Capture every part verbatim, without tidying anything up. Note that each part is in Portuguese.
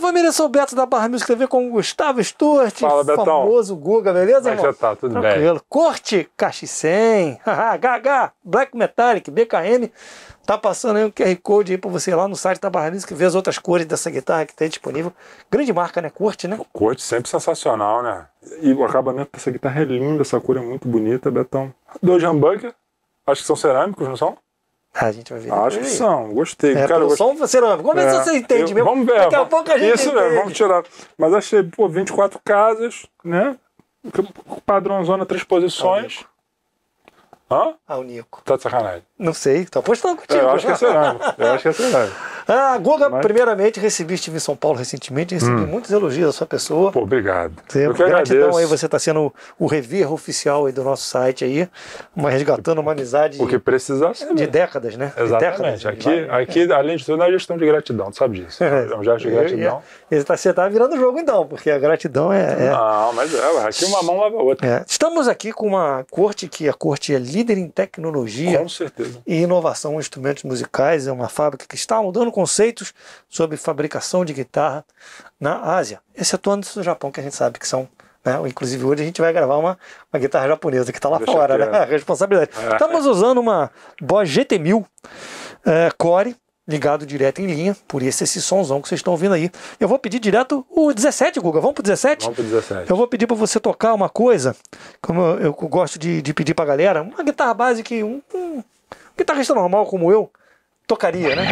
família, sou o Beto da Barra Music T V com o Gustavo Stuart, Fala, Betão. famoso Guga, beleza, irmão? Já tá, tudo Tranquilo. bem. Corte, Caixa cem, H H, Black Metallic, B K M. Tá passando aí um Q R Code aí pra você ir lá no site da Barra Music ver as outras cores dessa guitarra que tem disponível. Grande marca, né? Corte, né? Corte sempre sensacional, né? E o acabamento dessa guitarra é lindo, essa cor é muito bonita, Betão. Dois humbucker, acho que são cerâmicos, não são? Ah, a gente vai ver. Acho que aí. são, gostei. É, cara, pelo gost... som cerâmico. Vamos ver É, se você entende eu- mesmo. Vamos ver. Daqui a vamos- pouco a gente Isso entende. mesmo, vamos tirar. Mas achei, pô, vinte e quatro casas, né? Padrãozona, três posições. Hã? Ah, o Nico. Tá de sacanagem. Não sei, tô apostando contigo. Eu acho que é cerâmico. Eu acho que é cerâmico. Ah, Guga, Mas- primeiramente, recebi, estive em São Paulo recentemente, recebi muitos elogios da sua pessoa. Pô, obrigado. Você- Eu que gratidão agradeço. aí, você está sendo o reviewer oficial aí do nosso site aí, uma, resgatando uma amizade O que precisar ser. de décadas, né? De Exatamente. décadas, de aqui, várias- aqui, além de tudo, é gestão de gratidão, tu sabe disso. É um gesto de Eu- gratidão. eu- tá- Você está virando o jogo então, porque a gratidão é... é- Não, mas é, aqui uma mão lava a outra. é. Estamos aqui com uma corte que a corte é líder em tecnologia Com certeza. e inovação em instrumentos musicais, é uma fábrica que está mudando conceitos sobre fabricação de guitarra na Ásia, excetuando o Japão, que a gente sabe que são, né? Inclusive hoje a gente vai gravar uma, uma guitarra japonesa que está lá Deixa fora, quieto. né? A responsabilidade. É. Estamos usando uma Boss G T mil é, Core, ligado direto em linha, por isso esse somzão que vocês estão ouvindo aí. Eu vou pedir direto o dezessete, Guga, vamos pro dezessete? Vamos pro dezessete. Eu vou pedir para você tocar uma coisa, como eu, eu gosto de, de pedir pra galera, uma guitarra base que um, um guitarrista normal como eu tocaria, né?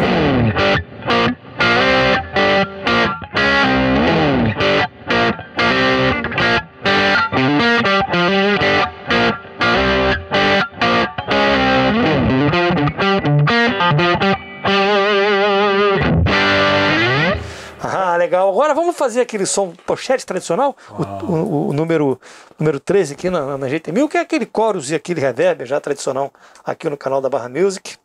Ah, legal. Agora vamos fazer aquele som pochete tradicional, o, o- o número, número treze aqui na, na G T mil, que é aquele chorus e aquele reverb já tradicional aqui no canal da Barra Music.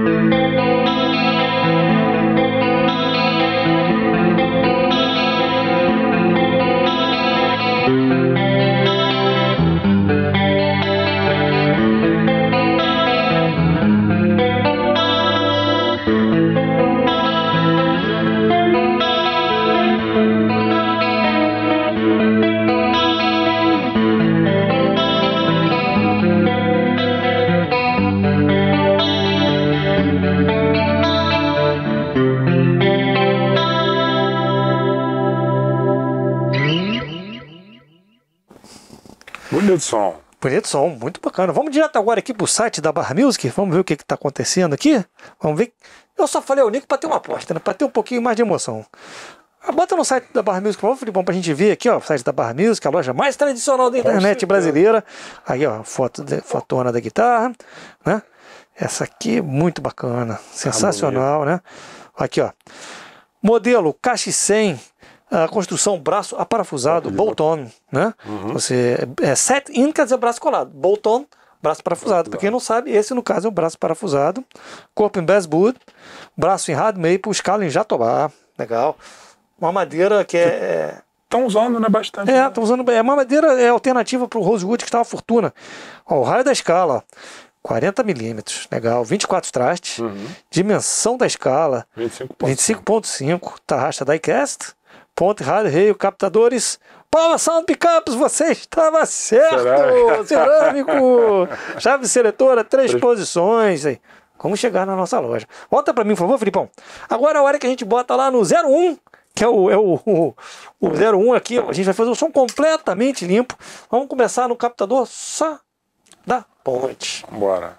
Bonito som. Bonito som, muito bacana. Vamos direto agora aqui pro site da Barra Music, vamos ver o que está acontecendo aqui. Vamos ver. Eu só falei ao Nico para ter uma aposta, né? Para ter um pouquinho mais de emoção. Ah, bota no site da Barra Music, por favor, Filipão, pra gente ver aqui, ó, o site da Barra Music, a loja mais tradicional da internet certeza. brasileira. Aí, ó, foto de, fotona da guitarra, né? Essa aqui, muito bacana, sensacional, né? Aqui, ó. Modelo Caixa cem, a construção braço aparafusado, bolt-on, né? Você, é set-in, quer dizer braço colado. Bolt-on, braço parafusado. Para quem não sabe, esse no caso é o braço parafusado. Corpo em basswood, braço em hard maple, escala em jatobá. Legal. Uma madeira que é... Estão usando, né, bastante. É, né? estão usando... É uma madeira é alternativa para o rosewood, que está uma fortuna. Ó, o raio da escala, ó, quarenta milímetros. Legal. vinte e quatro trastes. Uhum. Dimensão da escala, vinte e cinco pontos. vinte e cinco ponto cinco. Tarraxa diecast. Ponte, rádio, rail, captadores. Power Sound Pickups, você estava certo! Cerâmico. Cerâmico! Chave seletora, três Três- posições. Aí. Como chegar na nossa loja? Volta para mim, por favor, Filipão. Agora é a hora que a gente bota lá no zero um, que é o, é o, o, o zero um aqui. A gente vai fazer o som completamente limpo. Vamos começar no captador só da ponte. Bora.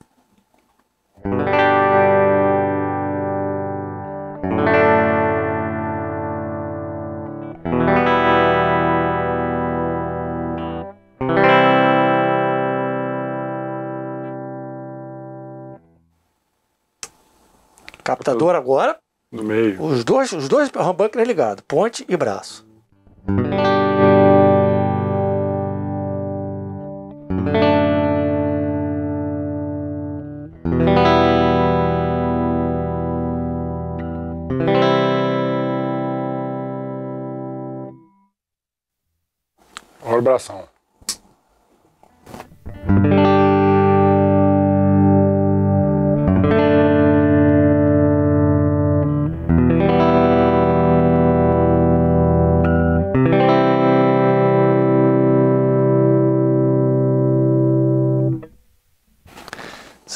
Captador agora, No meio. os dois, os dois humbuckers ligados, ponte e braço. Olha o bração.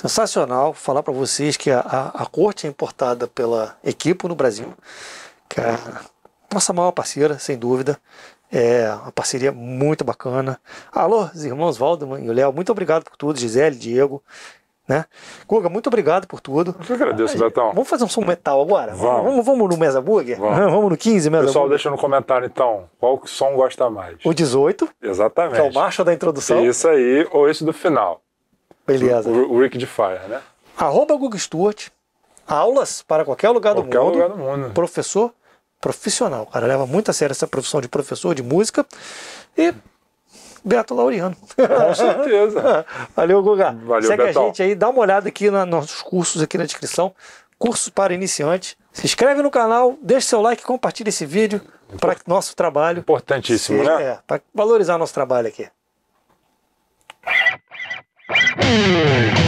sensacional. Falar para vocês que a, a, a corte é importada pela Equipo no Brasil, que é a nossa maior parceira, sem dúvida. É uma parceria muito bacana. Alô, os irmãos Waldman e o Léo, muito obrigado por tudo. Gisele, Diego, né? Guga, muito obrigado por tudo. Eu que agradeço, Betão. Vamos fazer um som metal agora? Vamos. Vamos, vamos no Mesa Burger? Vamos. Vamos no quinze Mesa Pessoal, Burger? deixa no comentário então qual som gosta mais. O dezoito, Exatamente. que é o marcha da introdução. Isso aí, ou esse do final. Beleza. O, o Rick de Fire, né? Arroba Guga Stewart. Aulas para qualquer lugar do Qualquer mundo. lugar do mundo. Professor profissional. O cara leva muito a sério essa profissão de professor de música. E Beto Laureano. Com certeza. Valeu, Guga. Valeu, Segue Betão. a gente aí, dá uma olhada aqui nos nossos cursos aqui na descrição. Cursos para iniciantes. Se inscreve no canal, deixa seu like, compartilha esse vídeo para nosso trabalho. Importantíssimo, seja, né? É, para valorizar nosso trabalho aqui.